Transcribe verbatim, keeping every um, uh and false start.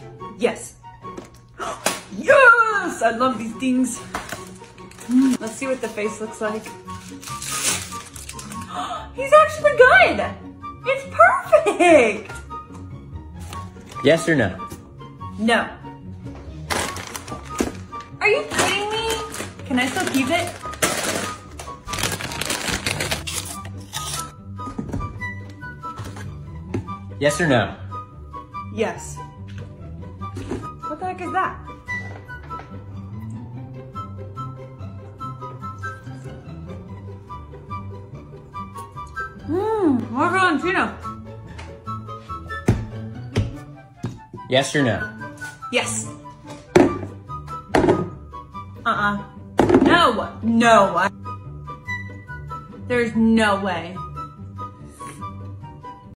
Yes. Yes! I love these things. Mm, let's see what the face looks like. He's actually good! It's perfect! Yes or no? No. Are you kidding me? Can I still keep it? Yes or no? Yes. What the heck is that? Mmm, Valentino. Yes or no? Yes. Uh-uh. No. No. There's no way.